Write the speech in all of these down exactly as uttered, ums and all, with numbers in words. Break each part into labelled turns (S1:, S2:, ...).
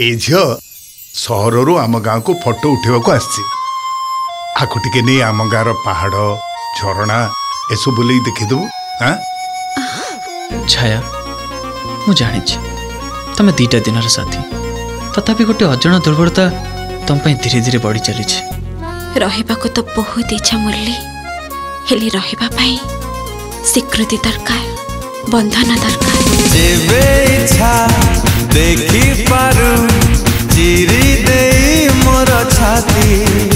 S1: ए झियो सहर रू आम गाँव को फोटो उठेवा आसी आखु टिके नहीं आम गाँव पहाड़ झरणा एसु बुले देखीदबु। हाँ
S2: छाया मु जानी तमें दीटा दिन साथी तथापि गोटे अजण दुर्बलता तुम धीरे धीरे बढ़ी चली
S3: रहिबा को तो बहुत इच्छा मुरली हेली रहिबा पाई स्वीकृति दरकार बंधन दरकार
S4: जेबे इच्छा देखी पारू चिरी दे मोर छाती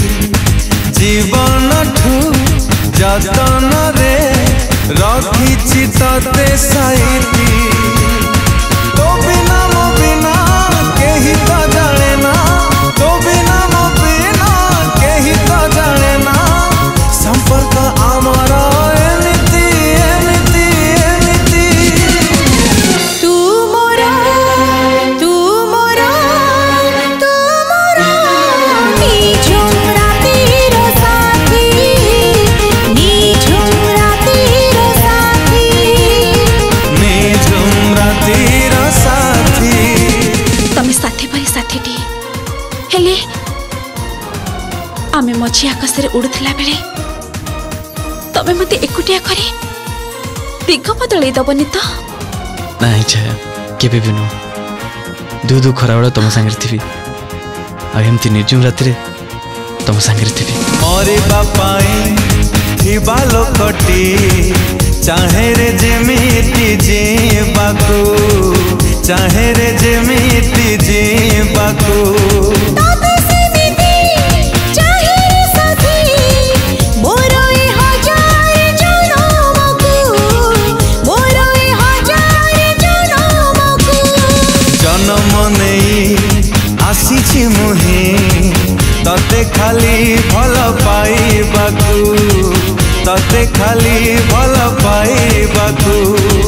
S4: जीवन ठू जतन रे रखी तते साइती तो बिना मो बिना केही तो जाने ना तो बिना मो बिना केही तो जाने ना संपर्क आमरा एमिति एमिति एमिति
S3: तू मोरा तू मोरा तू मोरा निझुम रातीर साथी निझुम रातीर साथी
S4: निझुम रातीर साथी
S3: तमे साथी भाई साथी टी हेले आमे मझी आकाश रे उड़ुथिला बेले तमे मते एकुटिया करे दिग बदलै दबनी तो
S2: नहीं छाया केबे भी नुह दू दू खरा बेला तुम सांगे थी आमती निर्जुम राति तुम सांगे थी
S4: मोरे बापाई थिबा लोकटी चाहे रे जेमिति जीवाकू चाहे रे जेमिति जीवाकू
S3: ताते सेमिति चाहे रे साथी मोरो ए हजार जनमकू मोरो ए हजार जनमकू
S4: जन्म नहीं आसीछि मुही तते खाली भल पाइबाकू तते खाली भल पाइबाकू।